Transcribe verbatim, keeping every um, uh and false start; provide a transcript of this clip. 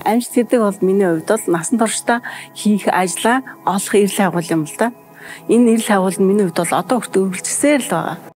Амжилт гэдэг бол миний хувьд бол насан туршдаа хийх ажлаа олох эрэл агуул юм л да. Энэ эрэл агуул нь миний хувьд бол одоо хүртэл үргэлжсээр л байгаа.